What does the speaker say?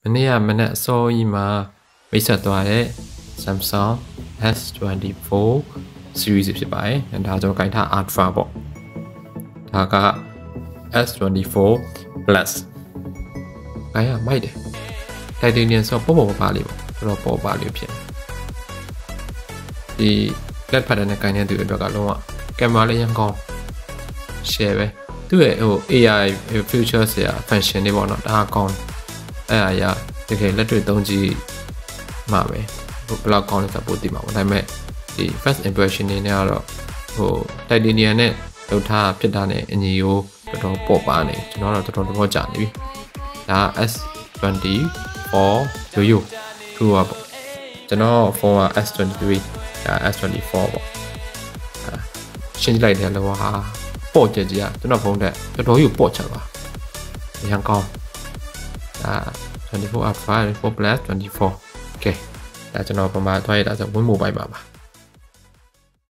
နေ့ကမနက်အစောကြီးမှာမိတ်ဆက်သွားတဲ့ Samsung S24 series ဖြစ်ပါတယ်။ဒါကျွန်တော်ကင်ထား Ultra ပေါ့။ဒါက S24 Plus ကင်ရမိုက်တယ်။ Titanium ဆိုပေါ့ပါလေးပေါ့။တော်တော်ပေါ်ပါလေးဖြစ်တယ်။ဒီ flat pattern နဲ့ကင်တဲ့သူတွေအတွက်ကလုံးဝကင်မရာလေးရန်ကောင်း share ပဲ။သူ့ရဲ့AI future ဆရာ function တွေပေါ့နော်။ဒါကောင်းအဲ့အရာတကယ်လက်တွေ့သုံးကြည့်မှာပဲဘယ်လောက်ကောင်းလဲဆိုပိုသိမှာပေါ့ဒါပေမဲ့ဒီ first impression နေနဲ့ကတော့titanium နဲ့လောက်ထားဖြစ်တာနဲ့အညီကိုတော်တော်ပေါ်ပါနေကျွန်တော်တော့တော်တော်ကြာနေပြီဒါ S24 Yo True ပေါ့ကျွန်တော်ဖုန်းက S23 ဒါ S24 ပေါ့ရှင်းကြည့်လိုက်တယ်လောဟာပေါ့ကြကြီးอ่ะကျွန်တော်ဖုန်းတက်တော်တော်ကြီးပေါ့ချပါအရင်ကောင်း24 Ultra 4 Plus 24 okay ဒါကျွန်တော်ပမာသွားရတာဆို Win Mobile မှာပါ